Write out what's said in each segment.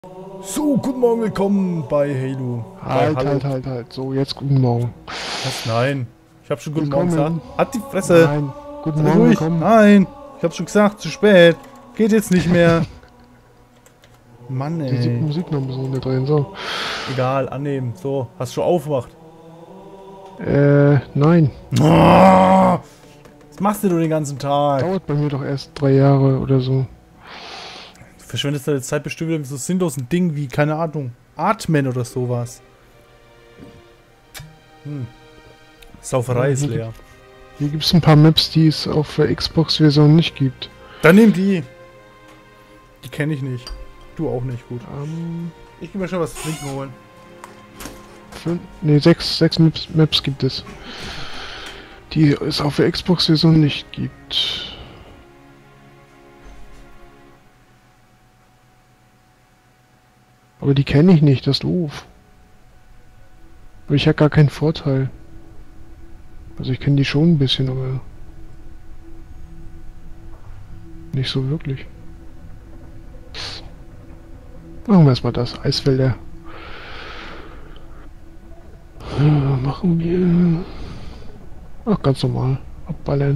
So, guten Morgen, willkommen bei Halo. Halt. So, jetzt guten Morgen. Was? Nein. Ich hab schon guten Morgen gesagt. Willkommen. Halt die Fresse. Nein. Guten Sei Morgen, ruhig. willkommen. Nein. Ich hab schon gesagt, zu spät. Geht jetzt nicht mehr. Mann, Die ey. Musik noch ein bisschen mit drin, so. Egal, annehmen. So, hast du schon aufgewacht? Nein. Oh, was machst du den ganzen Tag? Dauert bei mir doch erst 3 Jahre oder so. Du verschwendest deine Zeit bestimmt wieder mit so sinnlosen Dingen wie, keine Ahnung, Atmen oder sowas. Sauferei ist leer. Hier gibt es ein paar Maps, die es auf der Xbox-Version nicht gibt. Dann nimm die. Die kenne ich nicht. Du auch nicht, gut. Ich geh mir schon was zu trinken holen. 6 Maps gibt es. Die es auf der Xbox-Version nicht gibt. Aber die kenne ich nicht, das ist doof. Aber ich habe gar keinen Vorteil. Also ich kenne die schon ein bisschen, aber nicht so wirklich. Machen wir erstmal das. Eisfelder. Machen wir... Ach, ganz normal. Abballern.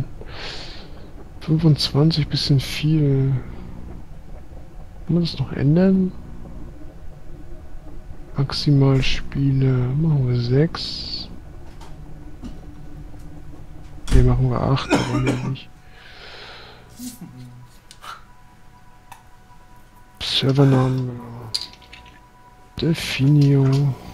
25, bisschen viel. Kann man das noch ändern? Maximal Spiele. Machen wir 6. Ne, machen wir 8, aber mehr nicht. Servernamen. Delfinio.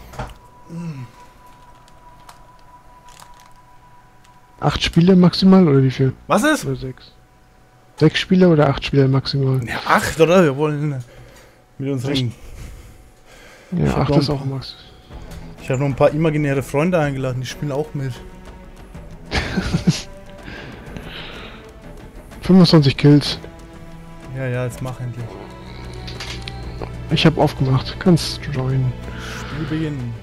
Acht Spiele maximal oder wie viel? Was ist? Oder 6? 6 Spieler oder 8 Spieler maximal? Ja, 8, oder? Wir wollen mit unseren... Ja, 8 ist auch max. Ich habe noch ein paar imaginäre Freunde eingeladen, die spielen auch mit. 25 Kills. Ja, jetzt mach endlich. Ich habe aufgemacht. Kannst joinen. Spiel beginnen.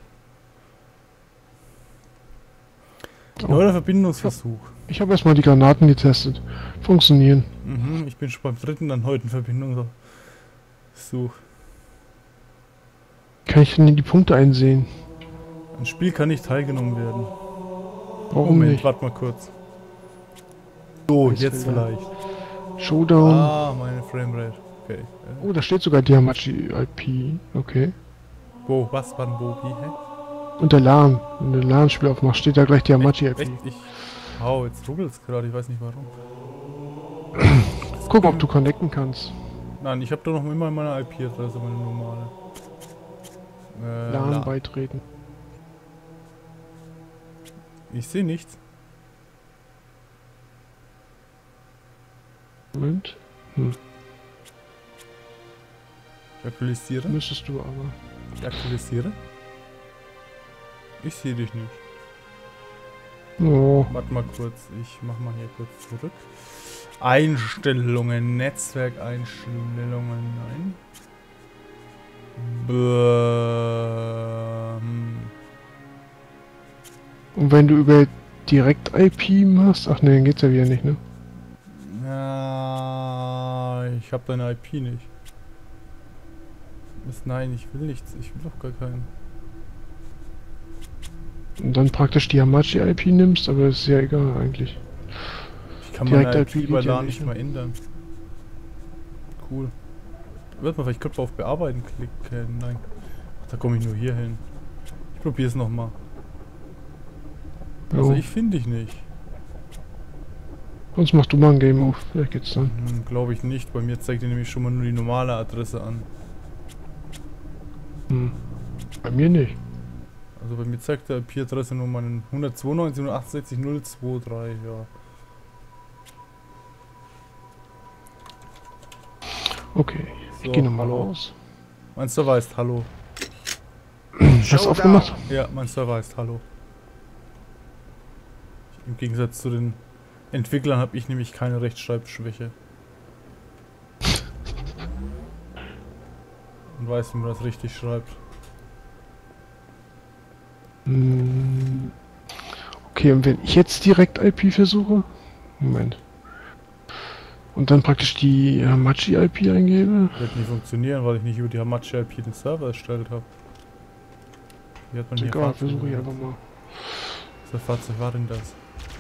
Oh. Neuer Verbindungsversuch. Ich habe erstmal die Granaten getestet. Funktionieren. Ich bin schon beim dritten dann heute in Verbindungsversuch. Kann ich denn die Punkte einsehen? Ein Spiel kann nicht teilgenommen werden. Warum nicht? Warte mal kurz. So, jetzt vielleicht. Showdown. Ah, meine Framerate. Okay. Oh, da steht sogar Diamachi IP. Okay. Wo? Was? Wann? Wo? Wie? Hä? Und der LAN. Wenn du LAN-Spiel aufmachst, steht da gleich Diamachi IP. Echt? Jetzt ruckelt's gerade, ich weiß nicht warum. Guck, ob du connecten kannst. Nein, ich habe da noch immer meine IP-Adresse, meine normale. LAN beitreten. Ich sehe nichts. Moment. Ich aktualisiere. Müsstest du aber. Ich aktualisiere. Ich sehe dich nicht. Oh. Warte mal kurz, ich mach mal hier kurz zurück. Einstellungen, Netzwerkeinstellungen, nein. Und wenn du über Direkt-IP machst... Ach ne, dann geht's ja wieder nicht, ne? Ja, ich habe deine IP nicht. Nein, ich will nichts. Ich will doch gar keinen. Und dann praktisch die Hamachi IP nimmst, aber ist ja egal eigentlich. Ich kann meine Direkt IP bei geht ja LAN nicht, nicht mehr ändern. Cool. Warte mal, vielleicht könnte man auf Bearbeiten klicken. Nein. Ach, da komme ich nur hier hin. Ich probiere es nochmal. Also ich finde dich nicht. Sonst machst du mal ein Game auf, vielleicht geht's dann. Glaube ich nicht. Bei mir zeigt er nämlich schon mal nur die normale Adresse an. Bei mir nicht. Also bei mir zeigt der IP-Adresse nur meinen 192, 168, 023, ja. Okay, So, ich gehe nochmal hallo. raus. Mein Server heißt Hallo. Hast du aufgemacht? Ja, mein Server heißt Hallo. Im Gegensatz zu den Entwicklern habe ich nämlich keine Rechtschreibschwäche. Und weiß, wie man das richtig schreibt. Okay, und wenn ich jetzt direkt IP versuche? Moment. Und dann praktisch die Hamachi-IP eingebe. Wird nicht funktionieren, weil ich nicht über die Hamachi-IP den Server erstellt habe. Wie hat man hier Egal, versuche ich einfach mal. Was für Fahrzeug war denn das?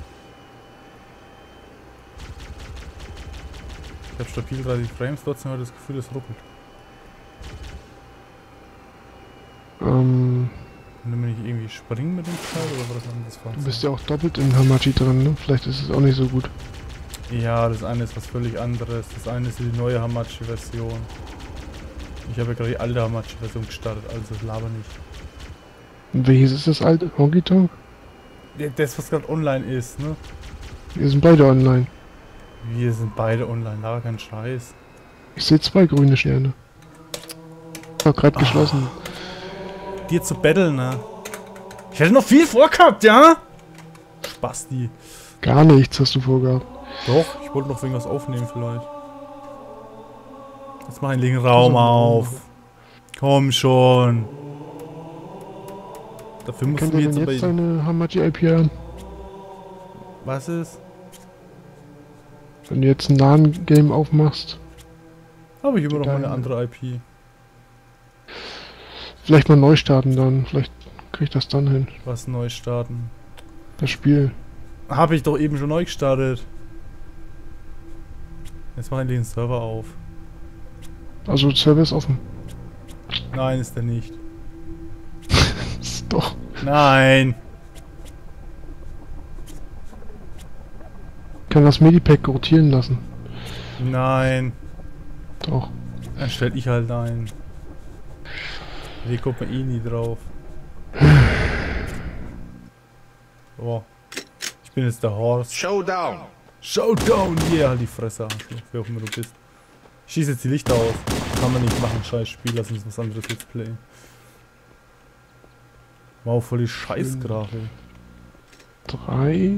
Ich habe stabil 30 Frames, trotzdem habe ich das Gefühl, es ruckelt. Können wir nicht irgendwie springen mit dem Teil oder war das ein anderes Fahrzeug? Du bist ja auch doppelt in Hamachi drin, ne? Vielleicht ist es auch nicht so gut. Ja, das eine ist was völlig anderes. Das eine ist die neue Hamachi-Version. Ich habe ja gerade die alte Hamachi-Version gestartet, also laber nicht. Und welches ist das alte? Honky Tonk? Ja, das, was gerade online ist, ne? Wir sind beide online. Wir sind beide online, laber kein Scheiß. Ich sehe 2 grüne Sterne. Ich habe gerade geschlossen. Dir zu betteln, ne? Ich hätte noch viel vorgehabt, ja? Spasti. Gar nichts hast du vorgehabt. Doch, ich wollte noch irgendwas aufnehmen vielleicht. Jetzt mach einen linken Raum auf. Komm schon. Dafür musst Kann du der mir denn jetzt jetzt aber... deine Hamachi-IP an? Was ist? Wenn du jetzt ein LAN-Game aufmachst. Habe ich immer noch Deine. meine andere IP. Vielleicht mal neu starten dann. Vielleicht krieg ich das dann hin. Was neu starten. Das Spiel. Habe ich doch eben schon neu gestartet. Jetzt mach ich den Server auf. Also Server ist offen. Nein, ist der nicht. Ist doch. Nein. Kann das Medipack rotieren lassen. Nein. Doch. Dann stell ich halt ein. Hier kommt man eh nie drauf. Oh. Ich bin jetzt der Horst. Showdown! Showdown! Yeah, halt die Fresse, Arschloch, wer auch immer du bist. Ich schieß jetzt die Lichter aus. Kann man nicht machen, scheiß Spiel, lass uns was anderes jetzt playen. Wow, voll die Scheißgrafik. 3.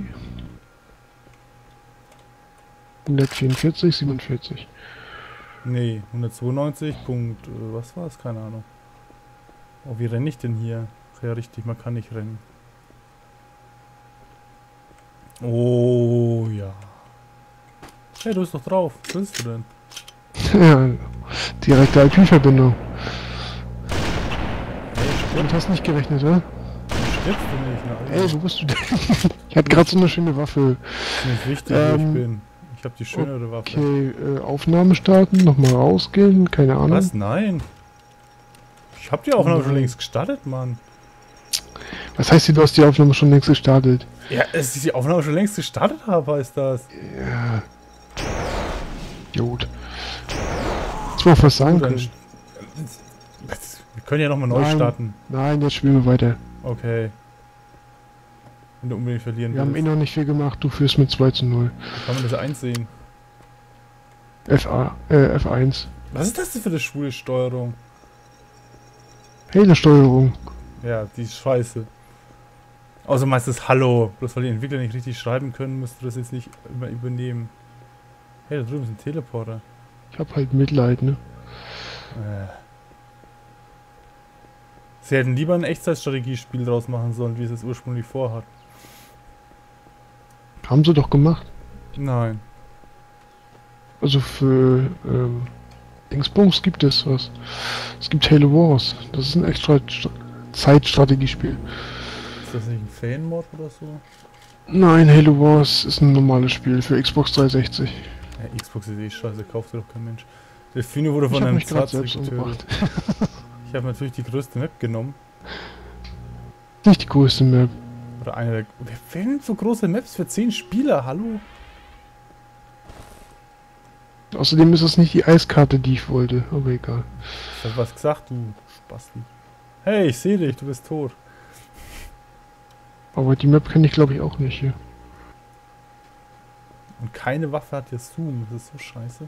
144, 47. Nee, 192, Punkt, was war's? Keine Ahnung. Oh, wie renne ich denn hier? Ach ja, richtig, man kann nicht rennen. Oh, ja. Hey, du bist doch drauf. Was willst du denn? Ja, direkte IP-Verbindung. Hey, Damit hast du nicht gerechnet, oder? stirbst du nicht, ne? Ey, wo bist du denn? Ich hatte gerade so eine schöne Waffe. Ist nicht wichtig, wo ich bin. Ich habe die schönere Waffe. Okay, Aufnahme starten, nochmal rausgehen, keine Ahnung. Was? Nein. Ich hab die Aufnahme schon Nein. längst gestartet, Mann. Was heißt, du hast die Aufnahme schon längst gestartet? Ja, dass ich die Aufnahme schon längst gestartet habe, heißt das. Ja. Gut. Jetzt mal was sagen Dann können. wir können ja nochmal neu Nein. starten. Nein, jetzt spielen wir weiter. Okay. Wenn du unbedingt verlieren Wir haben eh willst. noch nicht viel gemacht, du führst mit 2:0. Wie kann man das einsehen? F1. Was ist das denn für eine schwule Steuerung? Halo-Steuerung. Ja, die ist scheiße. Außer meistens Hallo. Bloß weil die Entwickler nicht richtig schreiben können, musst du das jetzt nicht immer übernehmen. Hey, da drüben ist ein Teleporter. Ich hab halt Mitleid, ne? Sie hätten lieber ein Echtzeitstrategiespiel draus machen sollen, wie es ursprünglich vorhat. Haben sie doch gemacht. Nein. Also für Dingsbums gibt es was. Es gibt Halo Wars. Das ist ein extra Zeitstrategiespiel. Ist das nicht ein Fan-Mod oder so? Nein, Halo Wars ist ein normales Spiel für Xbox 360. Ja, Xbox ist eh scheiße, kauft dir doch kein Mensch. Delfino wurde Ich von hab einem mich gerade Zahnzeug selbst umgebracht. Ich habe natürlich die größte Map genommen. Nicht die größte Map. Oder eine der... Wer will so große Maps für 10 Spieler? Hallo? Außerdem ist das nicht die Eiskarte, die ich wollte. Aber egal. Ich hab was gesagt, du Spasti. Hey, ich sehe dich, du bist tot. Aber die Map kenne ich glaube ich auch nicht hier. Und keine Waffe hat jetzt Zoom, das ist so scheiße.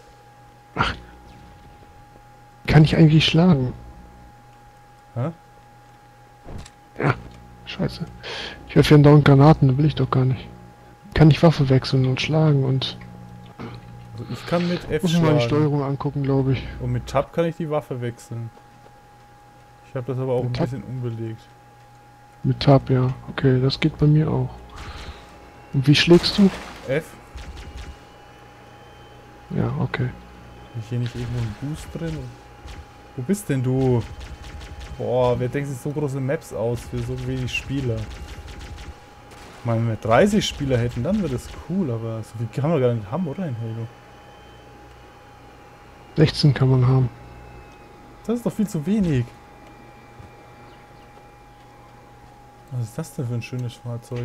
Kann ich eigentlich schlagen? Hä? Ja, scheiße. Ich werfe ja andauernd Granaten, da will ich doch gar nicht. Kann ich Waffe wechseln und schlagen und... Also ich kann mit F Muss ich mal die schlagen. Steuerung angucken, glaube ich. Und mit Tab kann ich die Waffe wechseln. Ich habe das aber auch Mit ein Tab? bisschen unbelegt. Mit Tab, ja. Okay, das geht bei mir auch. Und wie schlägst du? F? Ja, okay. Bin ich hier nicht irgendwo ein Boost drin? Wo bist denn du? Boah, wer denkt sich so große Maps aus für so wenig Spieler? Ich meine, wenn wir 30 Spieler hätten, dann wäre das cool, aber so viel kann man gar nicht haben, oder, in Halo? 16 kann man haben. Das ist doch viel zu wenig. Was ist das denn für ein schönes Fahrzeug?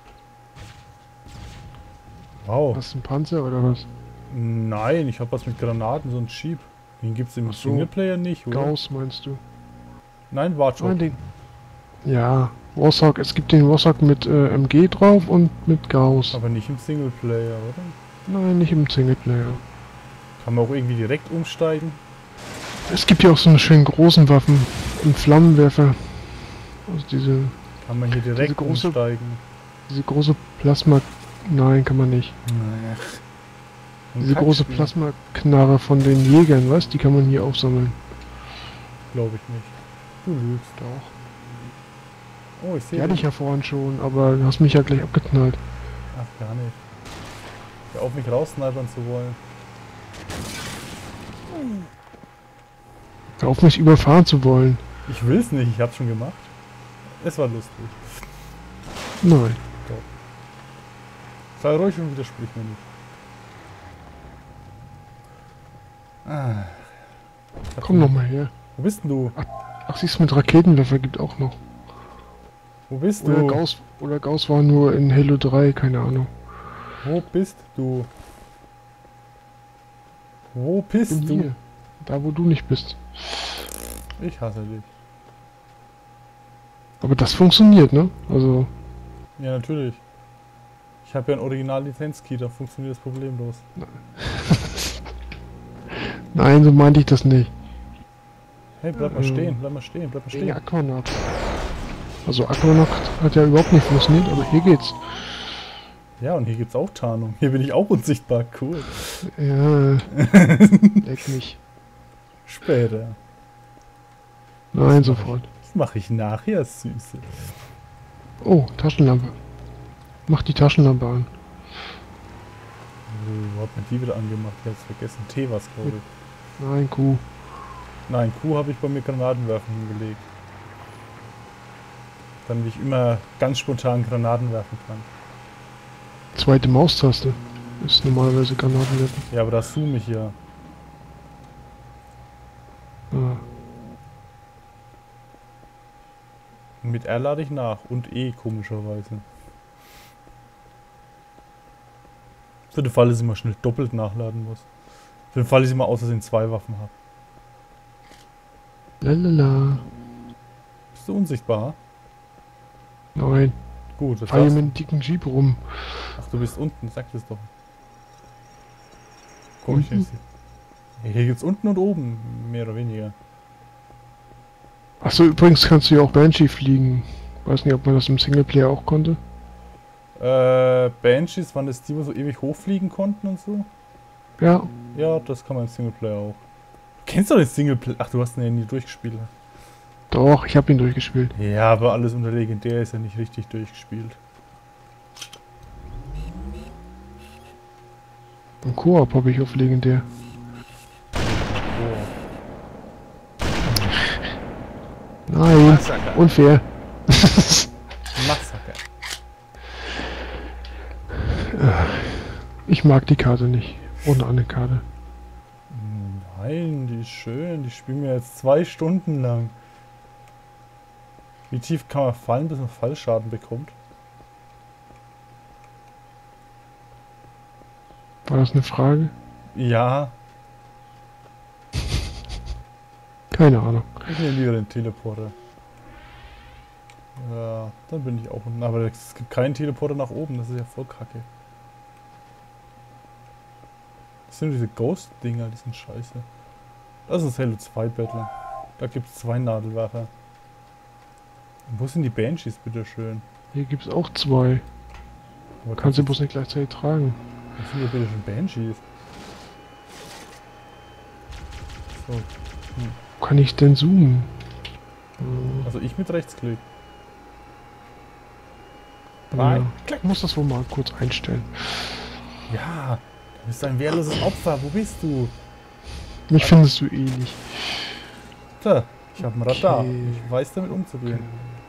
Wow. Hast du einen Panzer oder was? Nein, ich habe was mit Granaten, so ein Jeep. Den gibt es im Ach so. Singleplayer nicht, oder? Gauss meinst du? Nein, Warthog. Nein, den. Ja, Warthog. Es gibt den Warthog mit MG drauf und mit Gauss. Aber nicht im Singleplayer, oder? Nein, nicht im Singleplayer. Kann man auch irgendwie direkt umsteigen? Es gibt ja auch so eine schönen großen Waffen. Einen Flammenwerfer. Also diese Kann man hier direkt große- umsteigen? diese große Plasma... Nein, kann man nicht. Naja. Diese große Plasmaknarre von den Jägern, was? Die kann man hier aufsammeln. Glaube ich nicht. Du lügst. Doch. Oh, ich Die sehe hatte ich dich. ja vorhin schon, aber du hast mich ja gleich abgeknallt. Ach, gar nicht. Hör auf, mich raussnipern zu wollen. Hör auf, mich überfahren zu wollen. Ich will's nicht, ich hab's schon gemacht. Es war lustig. Nein. Sei ruhig und widersprich mir nicht. Ah. Komm noch mal her. Wo bist denn du? Ach, siehst du, mit Raketenwerfer gibt auch noch. Wo bist Oder du? Gauss war nur in Halo 3, keine Ahnung. Wo bist du? Wo bist Bin du? hier. Da, wo du nicht bist. Ich hasse dich. Aber das funktioniert, ne? Also, Ja, natürlich. Ich habe ja ein Original-Lizenz-Key, da funktioniert das problemlos. nein, so meinte ich das nicht. Hey, bleib mal stehen, bleib mal stehen, bleib mal Wegen stehen. Aquanaut. Also Aquanaut hat ja überhaupt nicht funktioniert, aber hier geht's. Ja, und hier gibt's auch Tarnung. Hier bin ich auch unsichtbar, cool. Ja, leck mich. Später. Nein, sofort. Das mache ich nachher, Süße. Oh, Taschenlampe. Mach die Taschenlampe an. Wo hat man die wieder angemacht? Ich hab's vergessen. T war's, glaube ich. Nein, Kuh. Nein, Q habe ich bei mir Granatenwerfen hingelegt. Damit ich immer ganz spontan Granaten werfen kann. Zweite Maustaste. Ist normalerweise Granatenwerfer. Ja, aber da zoome ich ja. Ah. Und mit R lade ich nach. Und E, komischerweise. Für den Fall, dass ich mal schnell doppelt nachladen muss. Für den Fall, dass ich mal aus Versehen 2 Waffen habe. Lalala. Bist du unsichtbar? Nein. Gut, das Fahr hier war's. mit einem dicken Jeep rum. Ach, du bist unten, sag das doch. Komm, ich Unten? nicht. Hier gibt's unten und oben, mehr oder weniger. Achso, übrigens kannst du ja auch Banshee fliegen. Weiß nicht, ob man das im Singleplayer auch konnte. Banshees, waren das die, wo so ewig hochfliegen konnten und so? Ja. Ja, das kann man im Singleplayer auch. Du kennst doch den Singleplayer. Ach, du hast ihn ja nie durchgespielt. Doch, ich habe ihn durchgespielt. Ja, aber alles unter legendär ist ja nicht richtig durchgespielt. Im Koop habe ich auf legendär. Oh. Nein. Massaker. Unfair. Massaker. Ich mag die Karte nicht. Ohne eine Karte. Nein, die ist schön. Die spielen wir jetzt 2 Stunden lang. Wie tief kann man fallen, bis man Fallschaden bekommt? War das eine Frage? Ja, Keine Ahnung. ich nehme lieber den Teleporter. Ja, dann bin ich auch unten. Aber es gibt keinen Teleporter nach oben, das ist ja voll kacke. Das sind diese Ghost-Dinger, die sind scheiße. Das ist Halo 2 Battle. Da gibt es 2 Nadelwerfer. Und wo sind die Banshees, bitteschön? Hier gibt es auch 2. Aber Kannst du bloß nicht gleichzeitig tragen. Was sind hier bitteschön Banshees? So, Wo kann ich denn zoomen? also ich mit Rechtsklick. Ja. Rein, Ich muss das wohl mal kurz einstellen. Ja, bist ein wehrloses Opfer. Wo bist du? Mich findest du eh nicht. Tja, ich habe ein Radar. Okay. Ich weiß damit umzugehen.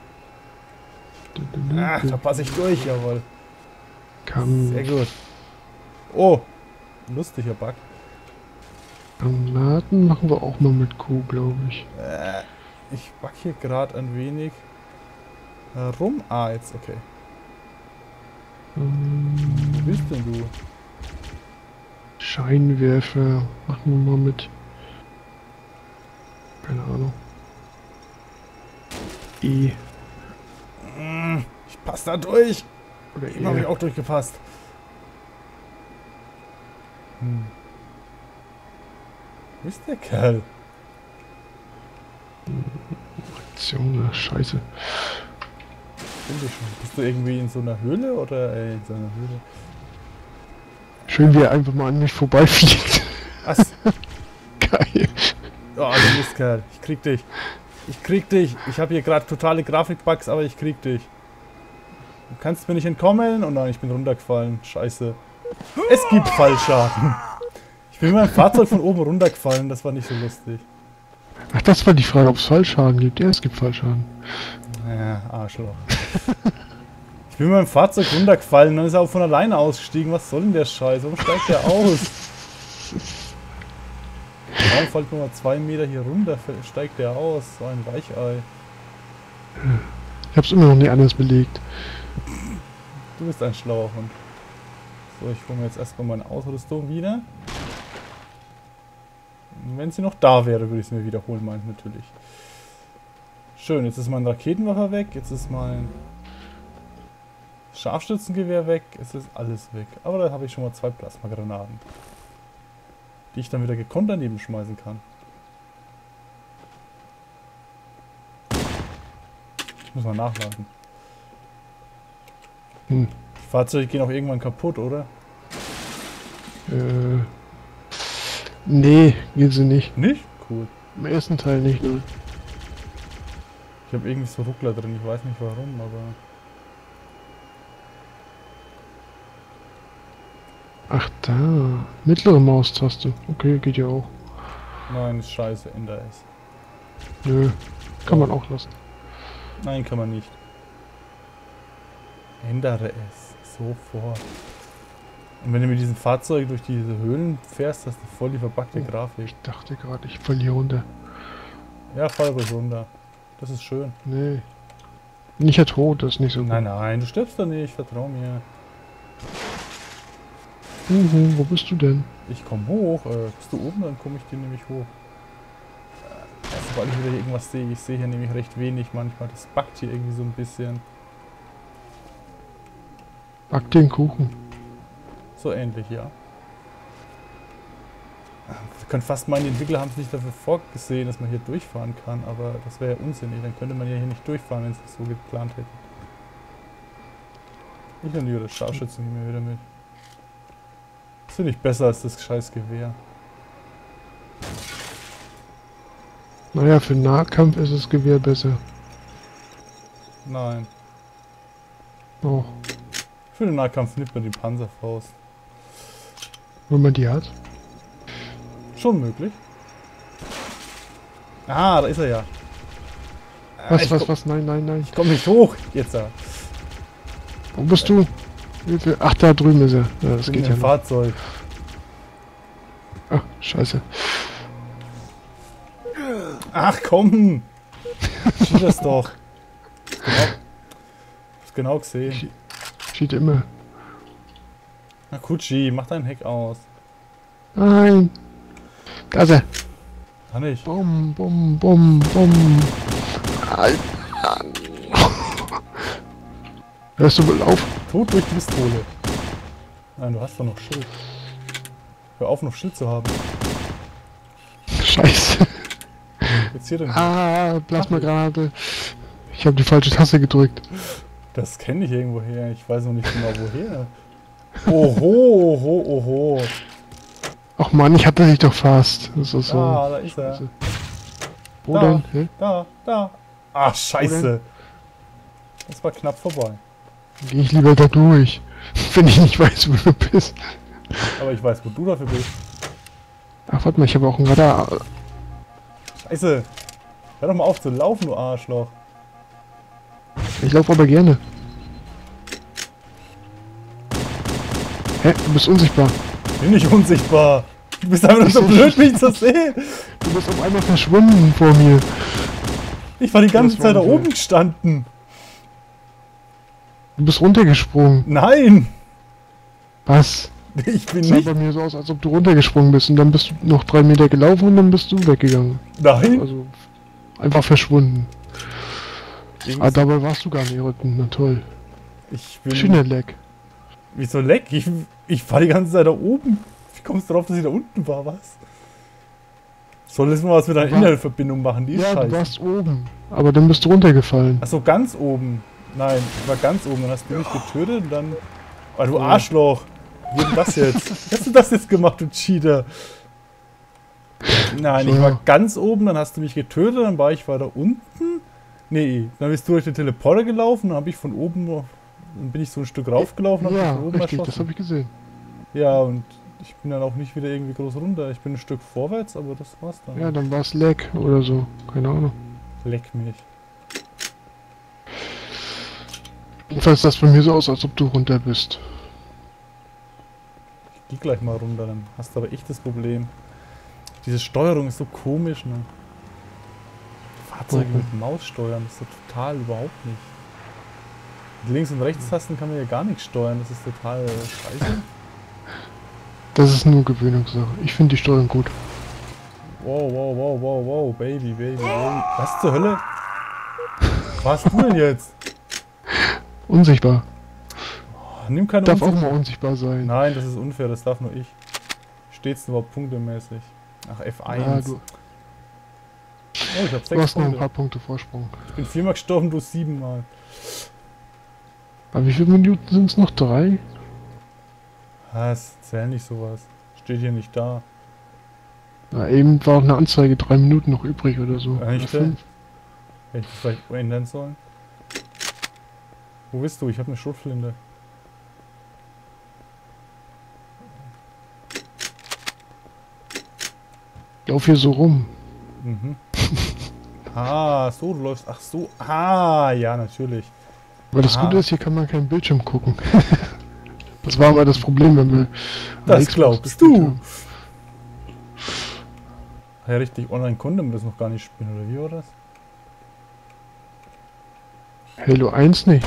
Ach, da passe ich durch, jawohl. Sehr gut. Oh, lustiger Bug. Granaten machen wir auch mal mit Q, glaube ich. Ich back hier gerade ein wenig rum. Ah, jetzt, okay. Wo bist denn du? Scheinwerfer machen wir mal mit. Keine Ahnung. E. Ich passe da durch. Oder Eben habe ich E. auch durchgepasst. Wo ist der Kerl? Aktion, scheiße. Finde ich schon. Bist du irgendwie in so einer Höhle oder in so einer Höhle? Schön, wie er einfach mal an mich vorbeifliegt. Was? Geil. Oh, du Mistkerl. Ich krieg dich. Ich krieg dich. Ich habe hier gerade totale Grafikbugs, aber ich krieg dich. Du kannst mir nicht entkommen. Oh nein, ich bin runtergefallen. Scheiße. Es gibt Fallschaden. Ich bin mit meinem Fahrzeug von oben runtergefallen. Das war nicht so lustig. Ach, das war die Frage, ob es Fallschaden gibt. Ja, es gibt Fallschaden. Ja, Arschloch. Ich bin mit meinem Fahrzeug runtergefallen. Dann ist er auch von alleine ausgestiegen. Was soll denn der Scheiß? Warum steigt der aus? Warum fällt nur mal 2 Meter hier runter? Steigt der aus? So ein Weichei. Ich hab's immer noch nie anders belegt. Du bist ein schlauer Hund. So, ich hole mir jetzt erstmal meine Ausrüstung wieder. Wenn sie noch da wäre, würde ich es mir wiederholen, meint natürlich. Schön, jetzt ist mein Raketenwerfer weg, jetzt ist mein Scharfschützengewehr weg, es ist alles weg. Aber da habe ich schon mal 2 Plasmagranaten, die ich dann wieder gekonnt daneben schmeißen kann. Ich muss mal nachladen. Die Fahrzeuge gehen auch irgendwann kaputt, oder? Nee, gehen sie nicht. Nicht? Cool. Im ersten Teil nicht, ne? Ich habe irgendwie so Ruckler drin, ich weiß nicht warum, aber... Ach da, mittlere Maustaste. Okay, geht ja auch. Nein, ist scheiße, ändere es. Nö, kann man auch lassen. Nein, kann man nicht. Ändere es. Sofort. Und wenn du mit diesem Fahrzeug durch diese Höhlen fährst, hast du voll die verpackte Grafik. Ich dachte gerade, ich verliere runter. Ja, fall ruhig runter. Das ist schön. Nee. Bin ich ja tot, das ist nicht so gut. Nein, nein, du stirbst doch nicht, vertrau mir. Wo bist du denn? Ich komm hoch. Bist du oben, dann komme ich dir nämlich hoch. Sobald ich wieder hier irgendwas sehe, ich sehe hier nämlich recht wenig manchmal. Das backt hier irgendwie so ein bisschen. Back den Kuchen. So ähnlich, ja. Wir können fast meinen, die Entwickler haben es nicht dafür vorgesehen, dass man hier durchfahren kann, aber das wäre ja unsinnig. Dann könnte man ja hier nicht durchfahren, wenn sie es so geplant hätten. Ich und die Scharfschützen gehen mir wieder mit. Das finde ich besser als das scheiß Gewehr. Naja, für Nahkampf ist das Gewehr besser. Nein. Oh, Für den Nahkampf nimmt man die Panzerfaust. wenn man die hat. Schon möglich. Ah, da ist er ja. Was? Nein. Ich komme nicht hoch. Jetzt da. Wo bist du? Hilfe. Ach, da drüben ist er. Ja, das Ich bin geht im ja noch. Fahrzeug. Ach, scheiße. Ach komm! Schieb das doch. Hab's genau gesehen. Steht immer. Na Kutschi, mach dein Heck aus. Nein. Da ist er. Kann ich. Bum. Alter. Hörst du wohl auf? Tod durch Pistole. Nein, du hast doch noch Schild. Hör auf, noch Schild zu haben. Scheiße. Jetzt hier denn. Ah, Plasmagranate. Ich habe die falsche Taste gedrückt. Das kenne ich irgendwoher. Ich weiß noch nicht genau woher. Oho. Ach man, ich hatte dich doch fast. Das ist so. Da ist er. Scheiße. Wo Da. denn? Hä? Da. Ah, scheiße. Das war knapp vorbei. Geh ich lieber da durch. Wenn ich nicht weiß, wo du bist. Aber ich weiß, wo du dafür bist. Ach, warte mal, ich habe auch ein Radar. Scheiße. Hör doch mal auf zu laufen, du Arschloch. Ich laufe aber gerne. Hä? Du bist unsichtbar. Ich bin nicht unsichtbar. Du bist einfach nur so blöd, mich zu sehen. Du bist auf einmal verschwunden vor mir. Ich war die ganze Das war Zeit da unfair. oben gestanden. Du bist runtergesprungen. Nein. Was? Ich bin Das sah nicht. bei mir so aus, als ob du runtergesprungen bist und dann bist du noch 3 Meter gelaufen und dann bist du weggegangen. Nein. Also einfach verschwunden. Ich, Ah, dabei warst du gar nicht unten. Na toll. ich bin. Schöner Leck. Wieso leck? Ich war die ganze Zeit da oben. Wie kommst du drauf, dass ich da unten war? Was? Soll das mal was mit einer Ja. Internetverbindung machen? Die ist Ja, du scheiße. warst oben. Aber dann bist du runtergefallen. Achso, ganz oben. Nein, ich war ganz oben. Dann hast du mich getötet und dann. Ah, du Ja. Arschloch. Wie denn das jetzt? Wie hast du das jetzt gemacht, du Cheater? Nein, ich So. war ganz oben, dann hast du mich getötet, dann war ich weiter unten. Nee, dann bist du durch den Teleporter gelaufen, dann habe ich von oben noch. Dann bin ich so ein Stück raufgelaufen, habe Ja, dich von oben richtig, das erschossen. habe ich gesehen. Ja, und ich bin dann auch nicht wieder irgendwie groß runter. Ich bin ein Stück vorwärts, aber das war's dann. Ja, dann war es Leck oder so. Keine Ahnung. Leck mich. Jedenfalls sah es bei mir so aus, als ob du runter bist. Ich geh gleich mal runter, dann hast du aber echt das Problem. Diese Steuerung ist so komisch, ne? Fahrzeuge Mhm. mit Maus steuern, das ist so total überhaupt nicht. Mit Links- und Rechtstasten kann man ja gar nichts steuern, das ist total scheiße. Das ist nur Gewöhnungssache. Ich finde die Steuerung gut. Wow, wow, wow, wow, wow, Baby, Baby, Baby. Was zur Hölle? Was hast du denn jetzt? Unsichtbar. Oh, nimm keine Darf auch Unsicht- mal unsichtbar sein. Nein, das ist unfair, das darf nur ich. Steht's denn überhaupt punktemäßig? Ach, F1. Ja, du, Oh, ich hab du 6 hast noch ein Punkte. paar Punkte Vorsprung. Ich bin 4-mal gestorben, du 7-mal. Aber wie viele Minuten sind es noch? 3? Was? Zähl nicht sowas. Steht hier nicht da. Na, eben war auch eine Anzeige, 3 Minuten noch übrig oder so. Echt? Oder 5. Hätte ich das vielleicht ändern sollen? Wo bist du? Ich habe eine Schrotflinte. Ich lauf hier so rum. Mhm. Ah, so, du läufst. Ach so. Ah, ja, natürlich. Aber das Ah. Gute ist, hier kann man keinen Bildschirm gucken. Das war aber das Problem, wenn wir... Das Xbox glaubst gespielt du. haben. Ja, richtig. Online konnte man das noch gar nicht spielen, oder wie war das? Halo 1 nicht.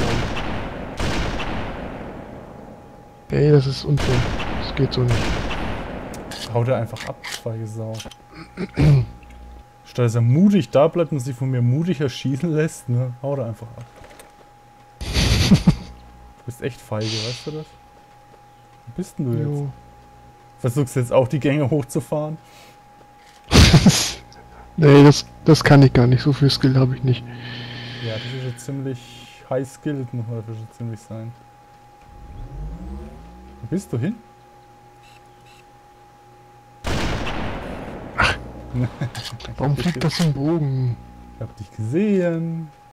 Ey, das ist unfair. Das geht so nicht. Haut er einfach ab, feige Sau. Statt dass er mutig da bleibt und sich von mir mutig erschießen lässt, ne? Haut er einfach ab. Du bist echt feige, weißt du das? Wo bist denn du jetzt? Jo. Versuchst jetzt auch die Gänge hochzufahren? Nee, das kann ich gar nicht. So viel Skill habe ich nicht. Ja, das ist jetzt ziemlich high skilled, muss man dafür schon ziemlich sein. Wo bist du hin? Warum fliegt das im Bogen? Ich hab dich gesehen.